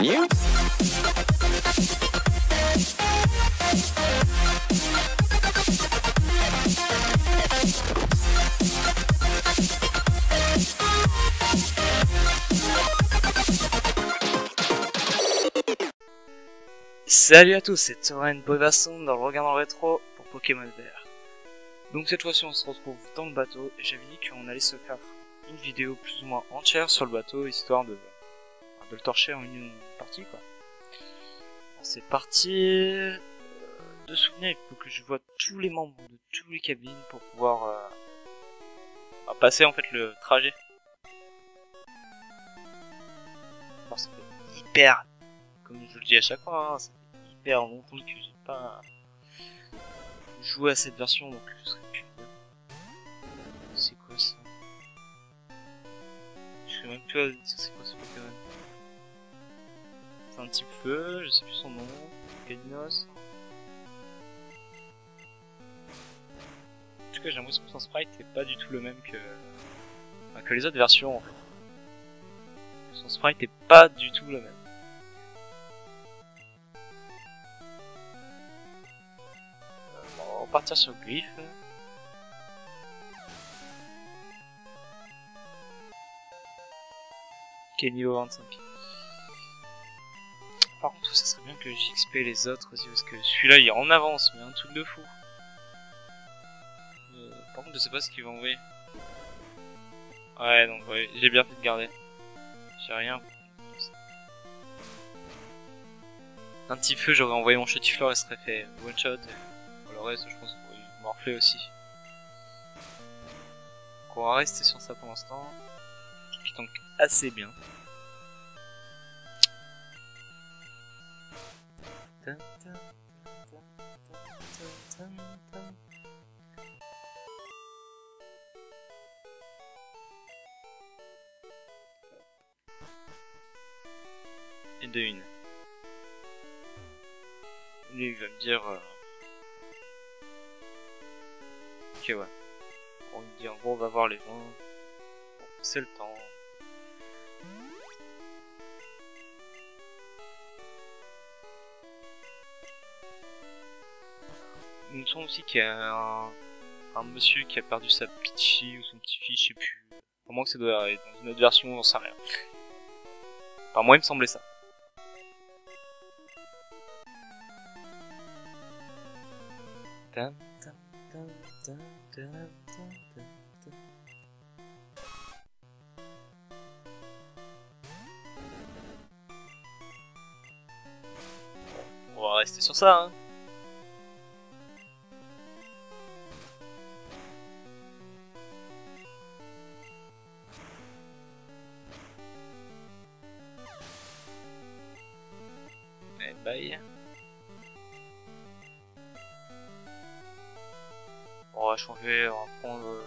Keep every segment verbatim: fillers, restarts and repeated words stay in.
you? Salut à tous, c'est Thorin Bovasson dans le regard dans le rétro pour Pokémon Vert. Donc cette fois-ci on se retrouve dans le bateau et j'avais dit qu'on allait se faire une vidéo plus ou moins entière sur le bateau histoire de, de le torcher en une partie quoi. C'est parti. Euh, de souvenir, il faut que je vois tous les membres de tous les cabines pour pouvoir euh, bah, passer en fait le trajet. Alors ça fait hyper, comme je le dis à chaque fois, hein, ça fait hyper longtemps que j'ai pas joué à cette version, donc je serais curieux. C'est quoi ça? Je sais même plus à dire c'est quoi ce Pokémon. C'est un type feu, je sais plus son nom. Galinos. En tout cas, j'ai l'impression que son sprite est pas du tout le même que, enfin, que les autres versions en fait. Son sprite est pas du tout le même. Euh, on va partir sur Glyph. Qui est niveau vingt-cinq. Par contre, ça serait bien que j'X P les autres aussi, parce que celui-là il est en avance, mais un truc de fou. Euh, par contre, je sais pas ce qu'il va envoyer. Ouais, donc ouais, j'ai bien fait de garder. J'ai rien. Un petit feu, j'aurais envoyé mon Chotifleur et serait fait one shot. Et pour le reste, je pense qu'on va morfler aussi. Donc on va rester sur ça pour l'instant. Qui tank assez bien. Et de une. Lui il va me dire euh... ok ouais. On me dit en gros on va voir les gens. Bon, c'est le temps. Il me semble aussi qu'il y a un, un monsieur qui a perdu sa petite fille ou son petit fils, je sais plus. Pour moi que ça doit être dans une autre version, on sait rien. Enfin moi il me semblait ça. On va rester sur ça hein. Eh bye. On va changer, on va prendre...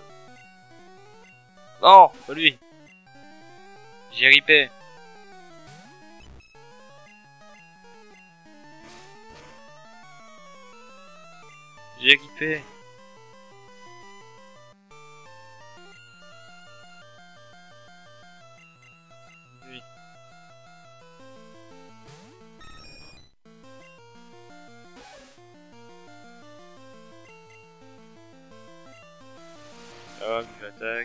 Non, pas lui. J'ai ripé. J'ai ripé. Lui. Hop, j'attaque.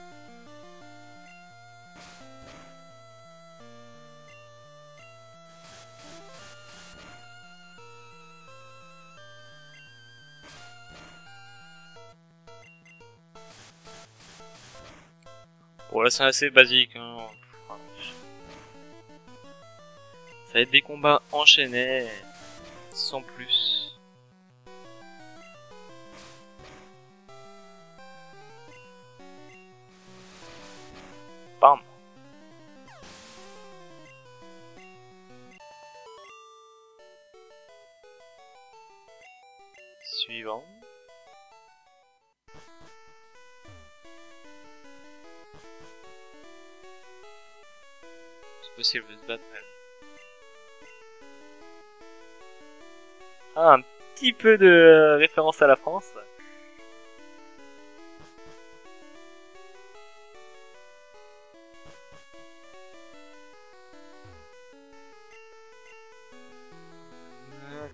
Bon là c'est assez basique hein. Ça va être des combats enchaînés, sans plus. Bam. Suivant. C'est possible de se battre même. Ah, un petit peu de référence à la France.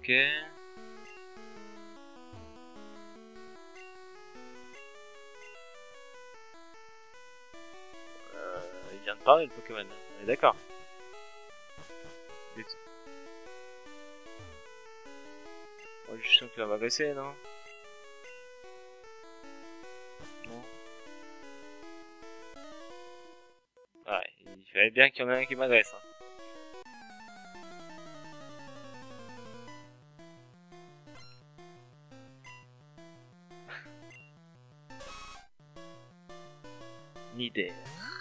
Ok. Il vient de parler le Pokémon, on est d'accord. Oh, je sens qu'il va m'agresser, non? Non. Ouais, il fallait bien qu'il y en ait un qui m'agresse. Hein. Nidaire.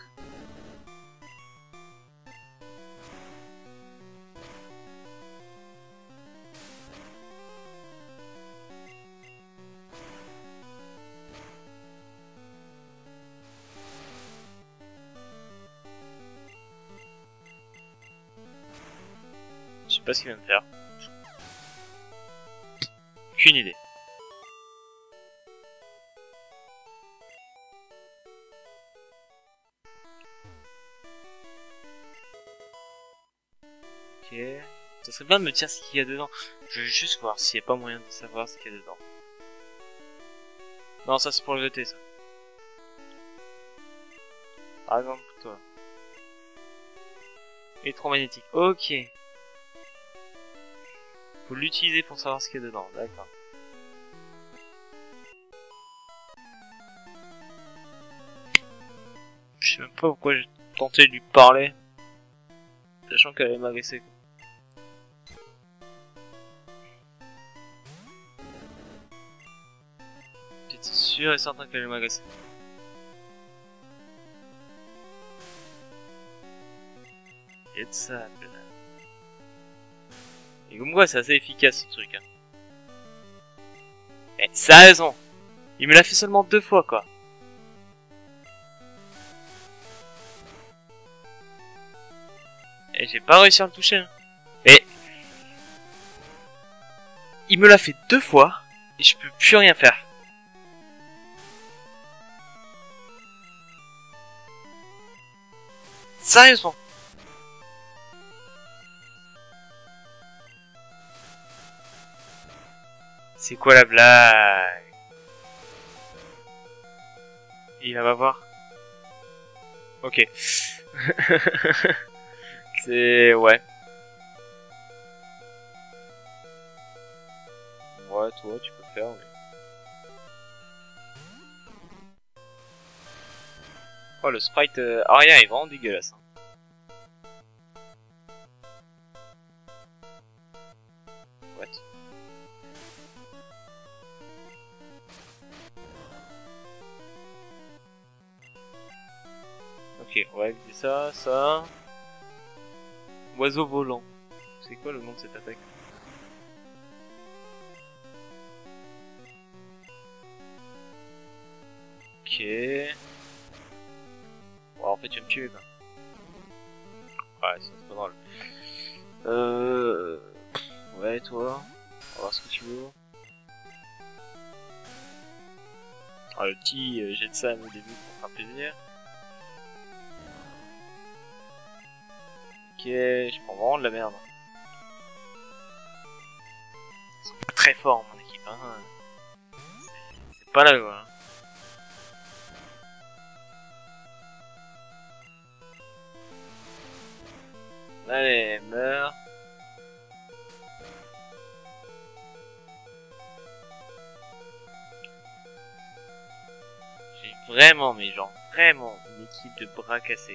Je sais pas ce qu'il vient de faire. Aucune idée. Ok. Ça serait bien de me dire ce qu'il y a dedans. Je veux juste voir s'il n'y a pas moyen de savoir ce qu'il y a dedans. Non, ça c'est pour le jeter, ça. Par exemple, pour toi. Électromagnétique. Ok. Faut l'utiliser pour savoir ce qu'il y a dedans. D'accord. Je sais même pas pourquoi j'ai tenté de lui parler. Sachant qu'elle allait m'agresser. J'étais sûr et certain qu'elle allait m'agresser. Et de ça, peut-être. Et comme quoi, c'est assez efficace ce truc. Hein. Eh, sérieusement, il me l'a fait seulement deux fois, quoi. Et j'ai pas réussi à le toucher. Hein. Et il me l'a fait deux fois et je peux plus rien faire. Sérieusement. C'est quoi la blague? Il va m'avoir. Ok. C'est... ouais. Ouais, toi, tu peux faire, mais... Oh, le sprite euh, arrière est vraiment dégueulasse. Hein. What? Ok, on va éviter ça, ça... Oiseau volant. C'est quoi le nom de cette attaque? Ok. Bon, en fait, tu vas me tuer, quoi. Ouais, c'est pas drôle. Euh... Ouais, toi. On va voir ce que tu veux. Ah, le petit euh, jet de Sam au début pour faire plaisir. Ok, je prends vraiment de la merde. Ils sont pas très forts, mon équipe. Hein. C'est pas là, quoi. Allez, meurs. J'ai vraiment, mais genre vraiment, une équipe de bras cassés.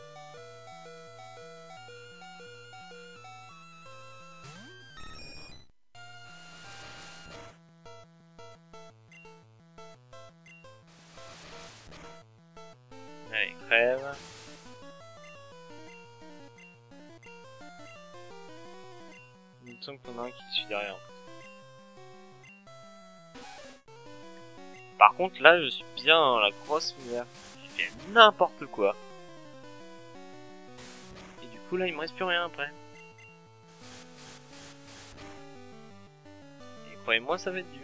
Allez, crève. Il me semble qu'on a un qui suit derrière. Par contre, là, je suis bien dans la grosse misère. J'ai fait n'importe quoi. Et du coup, là, il me reste plus rien après. Et croyez-moi, ça va être dur.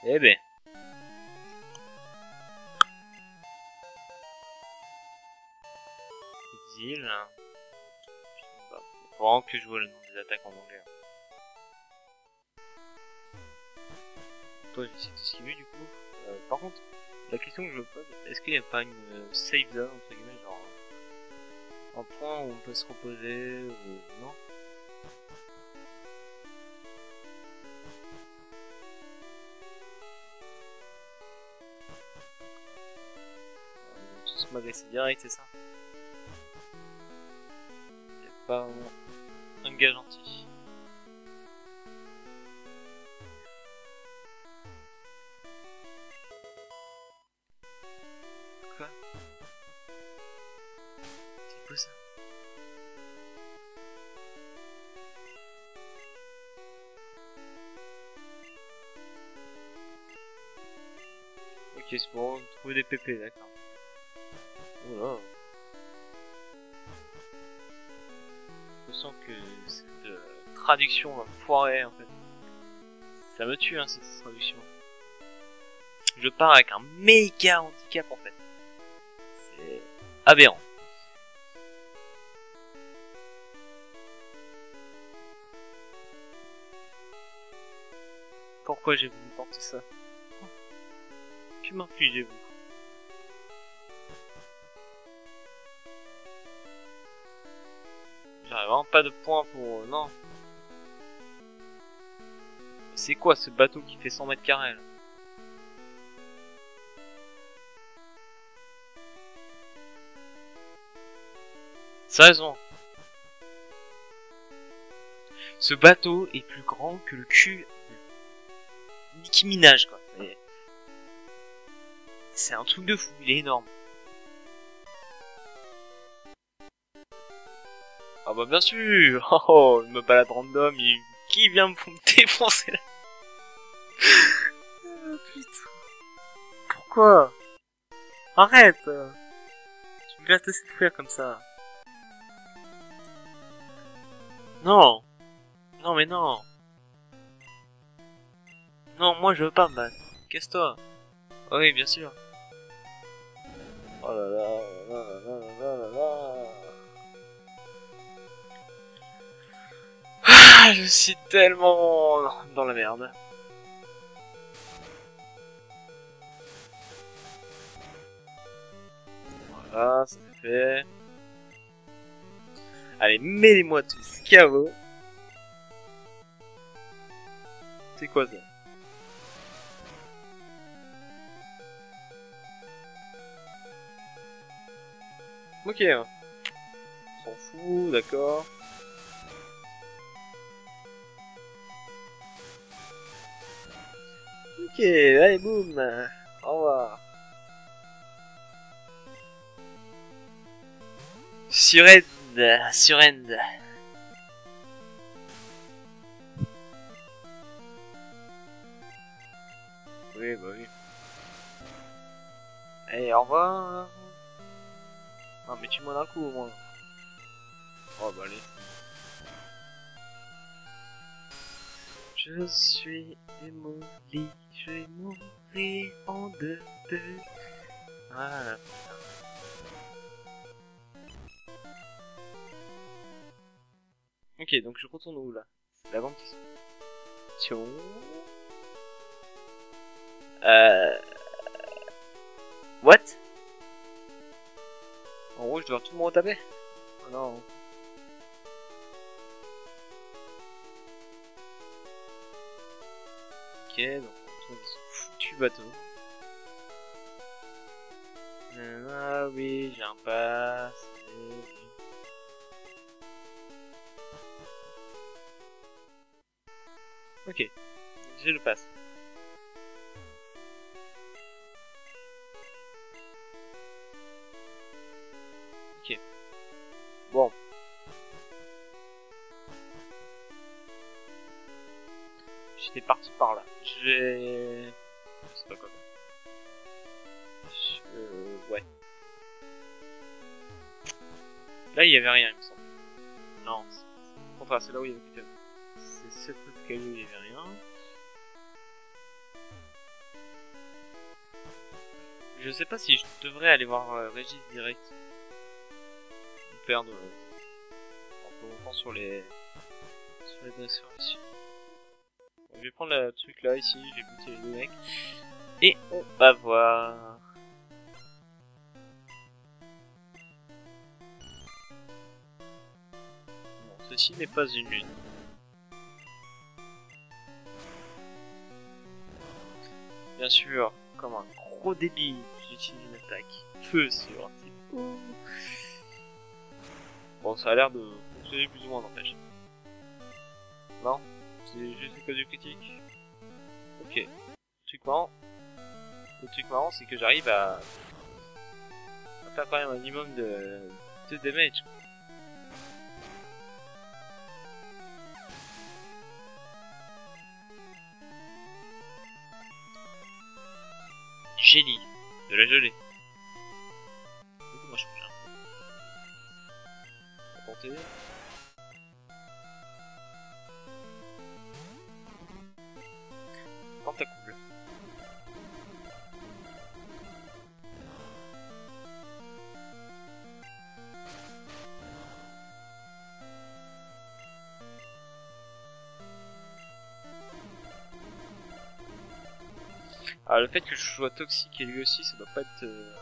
Eh ben. Exil. Bah, faut vraiment que je vois le nom des attaques en anglais. Toi, j'essaie d'esquiver du coup. Euh, par contre, la question que je me pose, est-ce qu'il n'y a pas une euh, safe zone entre guillemets, genre un point où on peut se reposer ou non? On va tous m'agresser direct, c'est ça? Il n'y a pas vraiment un gars gentil. Quoi? C'est quoi ça? Ok, c'est pour trouver des P P, d'accord. Oh là. Je sens que cette euh, traduction va me foirer en fait. Ça me tue hein, cette traduction. Je pars avec un méga handicap en fait. C'est aberrant. Pourquoi j'ai voulu tenter ça? Que m'infligez-vous? J'aurais vraiment pas de points pour... Euh, non. C'est quoi ce bateau qui fait cent mètres carrés là? Sérieusement. Ce bateau est plus grand que le cul de Nicki Minaj quoi. C'est un truc de fou, il est énorme. Ah bah bien sûr. Oh, oh il me balade random, il... qui vient me défoncer là? Oh, putain. Pourquoi? Arrête. Tu me vas te souffrir comme ça. Non. Non mais non. Non, moi je veux pas me battre. Casse-toi. Oh, oui, bien sûr. Oh là là, là là là là là. Ah, je suis tellement dans la merde. Voilà, ça c'est fait. Allez, mêlez-moi tous K O. C'est quoi ça? Ok, on s'en fout, d'accord. Ok, allez boum. Au revoir. Surend, surend. Oui, bah oui. Allez, au revoir. Non, mais tue-moi d'un coup, au moins. Oh, bah allez. Je suis démoli, je vais mourir en deux, deux. Voilà. Ok, donc je retourne où là? C'est la grande question. Euh... What? En gros, je dois tout le monde retaper? Oh non. Ok, donc on retrouve ce foutu bateau. Ah oui, j'ai un pass. Ok, j'ai le pass. Ok. Bon. J'étais parti par là. Je vais... Je sais pas quoi. Je... Euh, ouais. Là, il y avait rien, il me semble. Non, au contraire, c'est là où il y avait quelque chose. C'est cet escalier où il y avait rien. Je sais pas si je devrais aller voir euh, Régis direct. On perd un peu longtemps sur les sur les dresseurs ici. Bon, je vais prendre le truc là ici, j'ai buté les deux mecs. Et on va voir. Bon, ceci n'est pas une lune. Bien sûr, comme un gros débile, j'utilise une attaque. Feu sur un type. Bon, ça a l'air de fonctionner plus ou moins, n'empêche. Non, c'est juste une cause du critique. Ok. Le truc marrant, le truc marrant, c'est que j'arrive à... à faire quand même un minimum de, de damage. Génie, de la gelée. Moi je change un peu. On va tenter. Tentacoule. Alors le fait que je sois toxique et lui aussi, ça doit pas être... Euh...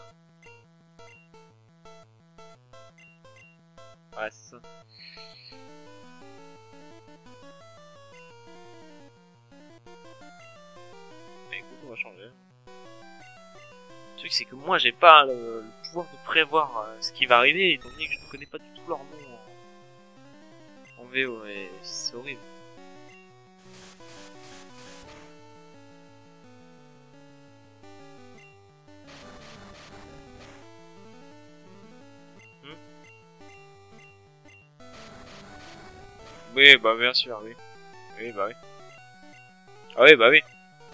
Ouais, c'est ça. Mais écoute, on va changer. Le truc c'est que moi j'ai pas le, le pouvoir de prévoir euh, ce qui va arriver, étant donné que je ne connais pas du tout leur nom en, en V O, et c'est horrible. Oui, bah bien sûr, oui. Oui, bah oui. Ah oui, bah oui.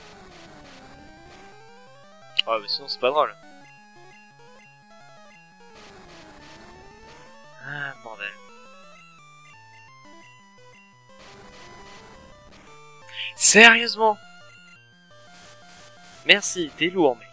Ah, mais sinon c'est pas drôle. Ah, bordel. Sérieusement? Merci, t'es lourd, mec.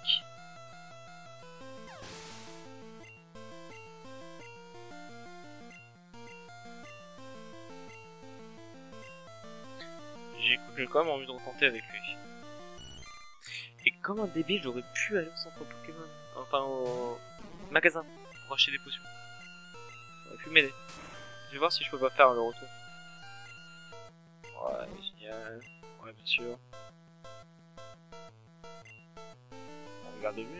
J'ai quand même envie de retenter avec lui. Et comme un débile, j'aurais pu aller au centre Pokémon. Enfin, au magasin. Pour acheter des potions. Ça aurait pu m'aider. Je vais voir si je peux pas faire le retour. Ouais, génial. Ouais, bien sûr. On regarde lui.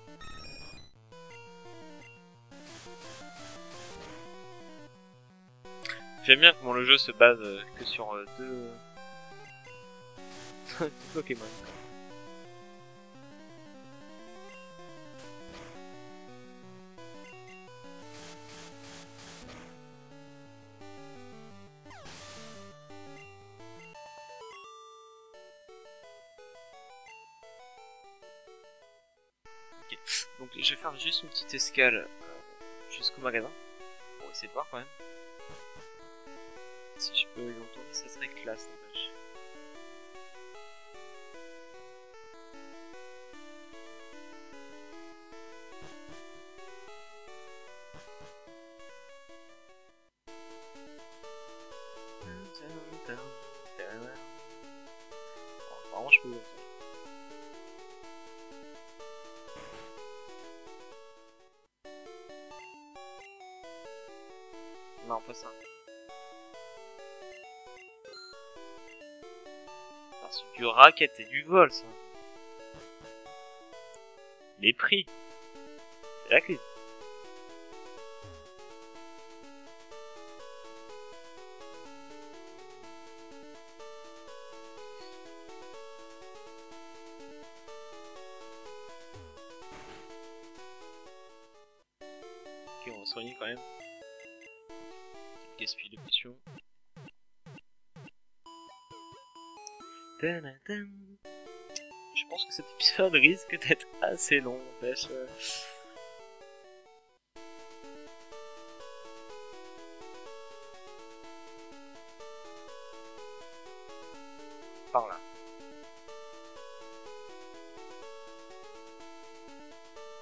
J'aime bien comment le jeu se base que sur deux... deux Pokémon. Ok, donc je vais faire juste une petite escale euh, jusqu'au magasin pour essayer de voir quand même. Si je peux y entourer, ça serait classe, n'empêche. Bon, apparemment, je peux y entourer. Non, pas ça. Ah, c'est du racket et du vol, ça. Les prix. C'est la clé. Ok, on va soigner quand même. Gaspille de potions. Je pense que cet épisode risque d'être assez long, n'empêche. Par là.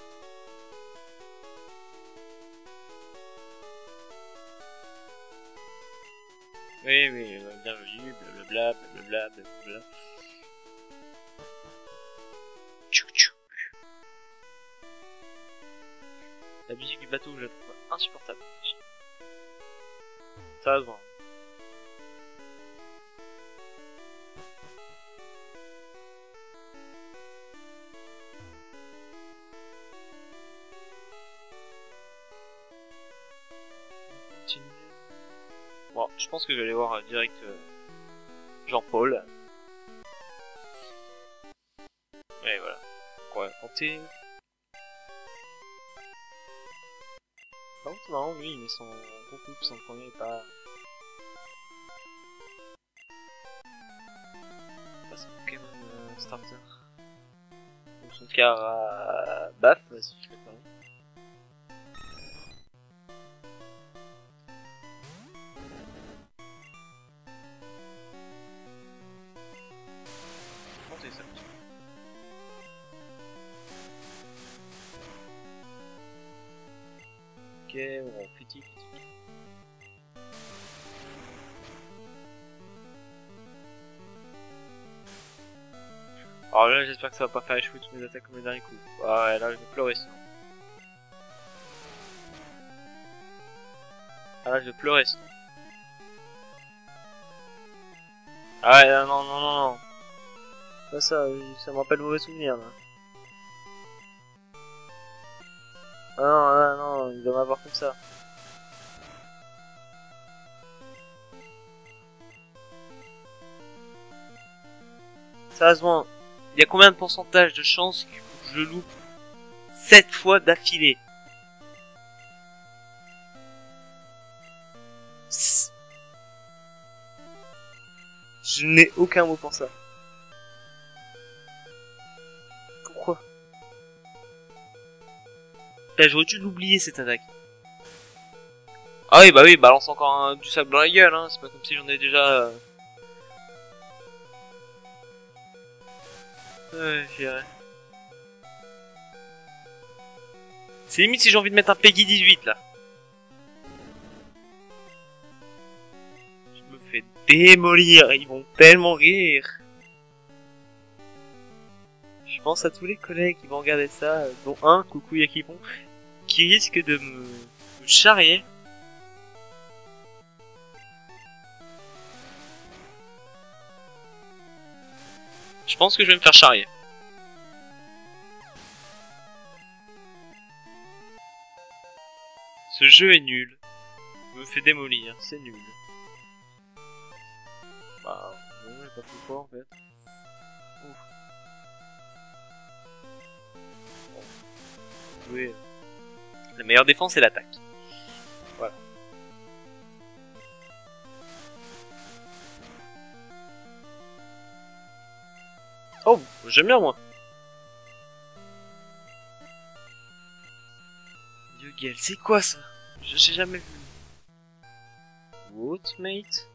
Oui, oui, euh, bienvenue, blablabla, blablabla, blablabla. Tchouk tchouk. La musique du bateau, je la trouve insupportable. Ça va se voir. Bon, je pense que je vais aller voir euh, direct euh, Jean-Paul. Ouais, voilà. Donc on va tenter. Par contre, c'est marrant, lui, il met son groupe, son premier et pas... pas son Pokémon euh, starter. Ou son Carabaf, si je fais pas. Tenter ça. Ok, on critique. Alors là, j'espère que ça va pas faire échouer toutes mes attaques comme le dernier coup. Ah ouais, là, je vais pleurer sinon. Ah là, je vais pleurer sinon. Ah ouais, non, non, non, non. Pas ça, ça me rappelle mauvais souvenir là. Ah non, ah non, il doit m'avoir comme ça. Sérieusement, il y a combien de pourcentage de chances que je loupe sept fois d'affilée? Je n'ai aucun mot pour ça. Pourquoi? Là, j'aurais dû l'oublier cette attaque. Ah oui, bah oui, balance encore un, du sable dans la gueule, hein. C'est pas comme si j'en ai déjà... Euh... Ouais, je dirais. C'est limite si j'ai envie de mettre un Peggy dix-huit, là. Je me fais démolir, ils vont tellement rire. Je pense à tous les collègues qui vont regarder ça, dont un, coucou Yakipon, qui risque de me, me charrier. Je pense que je vais me faire charrier. Ce jeu est nul. Il me fait démolir, c'est nul. Bah, non, j'ai pas fait quoi en fait. Ouf. Bon. Oui. La meilleure défense c'est l'attaque. Voilà. Oh, j'aime bien moi. Yugel, c'est quoi ça? Je sais jamais vu. What, mate?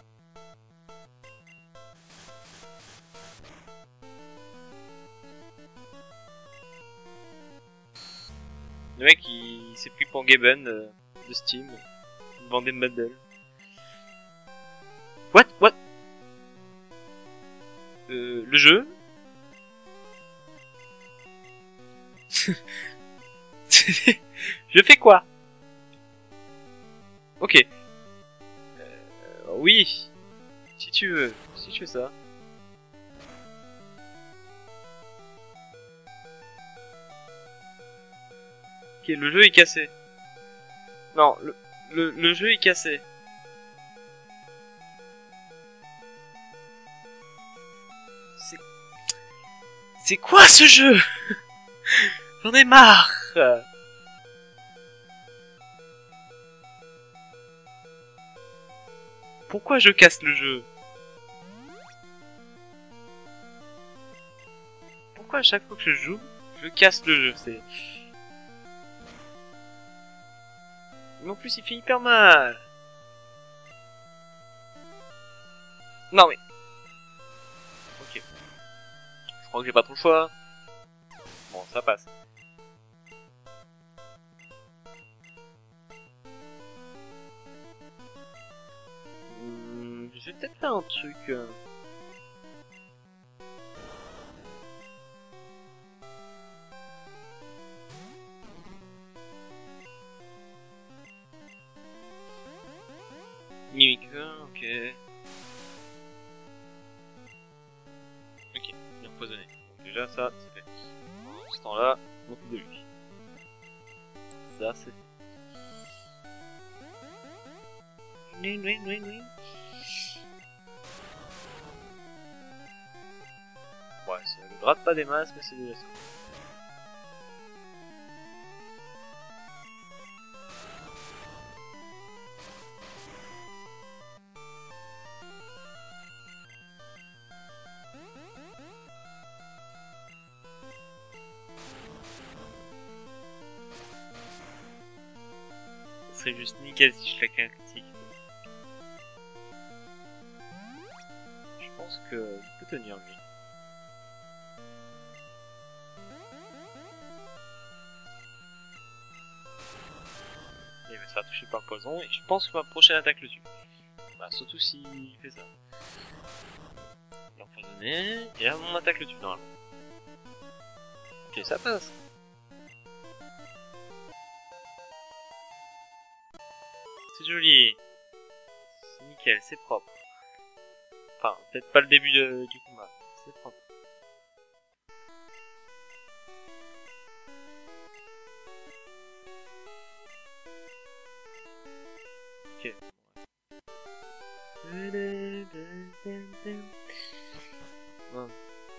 Le mec il, il s'est pris pour Gaben euh, de Steam. Il vendait bundle. What? What? Euh, le jeu? Je fais quoi? Ok. Euh, oui. Si tu veux. Si tu veux ça. Ok, le jeu est cassé. Non, le, le, le jeu est cassé. C'est... C'est quoi ce jeu? J'en ai marre. Pourquoi je casse le jeu? Pourquoi à chaque fois que je joue, je casse le jeu? C'est... Mais en plus il fait hyper mal. Non mais... Ok. Je crois que j'ai pas trop le choix. Bon, ça passe. je vais peut-être faire un truc... Euh... Mimique, ok. Ok, il est empoisonné. Donc déjà ça, c'est fait. Pendant ce temps-là, on s'occupe de lui. Ça, c'est fait. Oui, oui, oui, oui. Ouais, ça ne gratte pas des masses, mais c'est déjà ça. Ce serait juste nickel si je claquais un critique. Je pense que il peut tenir lui. Il va se faire toucher par le poison et je pense que ma prochaine attaque le tue. Bah, surtout s'il fait ça. Il est empoisonné et là mon attaque le tue normalement. Ok, ça passe. C'est joli. C'est nickel, c'est propre. Enfin, peut-être pas le début de, du combat. C'est propre. Ok. Bon.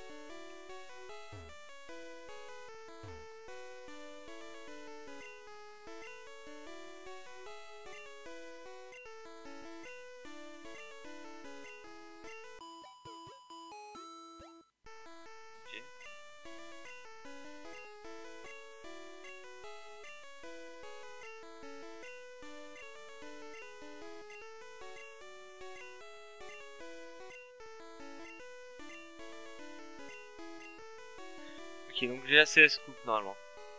Ok, donc j'ai assez scoop normalement.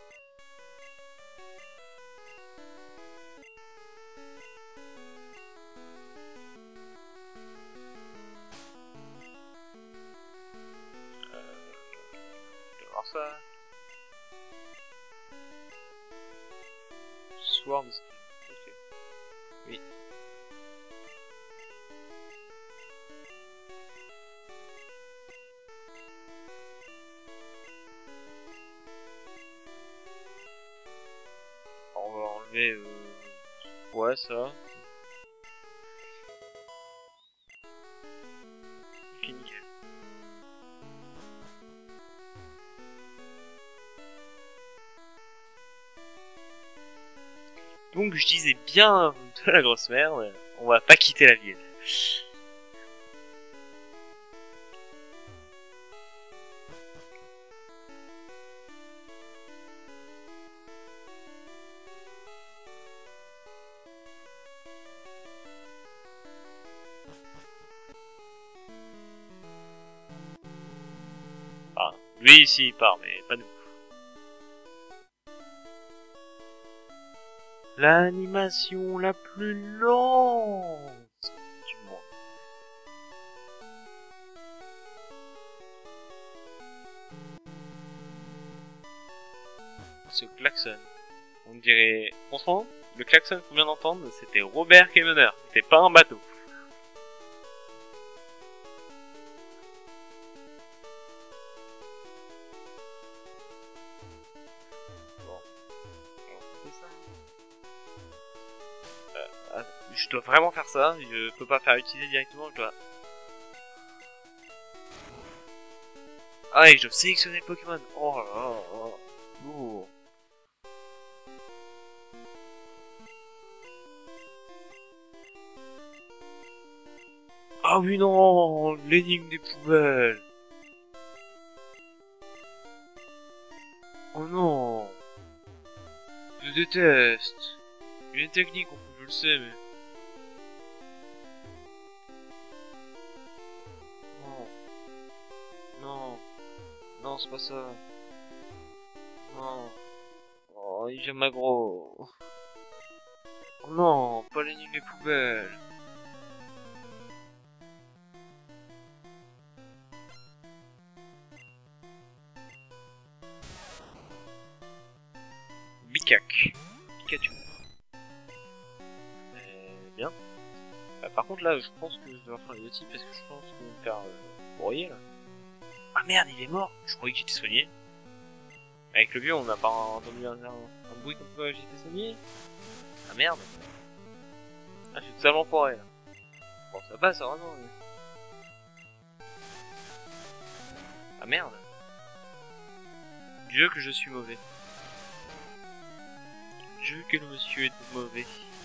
Euh, je vais voir ça. Sword. Ok. Oui. On va enlever... Euh... Ouais, ça. Ok, nickel. Donc je disais bien de la grosse merde, on va pas quitter la ville. Enfin, lui ici il part, mais pas nous. L'animation la plus lente du monde. Ce klaxon, on dirait... Franchement, le klaxon qu'on vient d'entendre, c'était Robert Kemener, c'était pas un bateau. Je dois vraiment faire ça, je peux pas faire utiliser directement, je dois... Ah, et je dois sélectionner le Pokémon. Oh là là là. Oh. Ah oui non, l'énigme des poubelles. Oh non. Je déteste. Il y a une technique, je le sais, mais... Non, c'est pas ça. Non. Oh, il vient m'aggro. Oh non, pas l'énigme des poubelles. Pikachu. Pikachu. Euh, bien. Bah, par contre là, je pense que je vais refaire les deux types parce que je pense qu'on va me faire euh, broyer là. Ah merde, il est mort. Je croyais que j'étais soigné. Avec le vieux, on n'a pas entendu un, un, un bruit comme quoi j'étais soigné. Ah merde. Ah, je suis totalement foiré là. Bon, ça passe, heureusement. Mais... Ah merde. Dieu que je suis mauvais. Dieu que le monsieur est mauvais.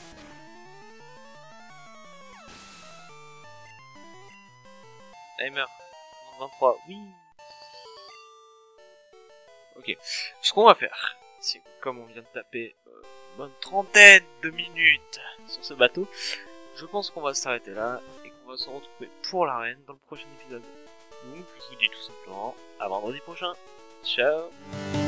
Allez, meurt. vingt-trois, oui. Ok. Ce qu'on va faire, c'est que comme on vient de taper euh, une bonne trentaine de minutes sur ce bateau, je pense qu'on va s'arrêter là et qu'on va se retrouver pour l'arène dans le prochain épisode. Donc, je vous dis tout simplement à vendredi prochain. Ciao.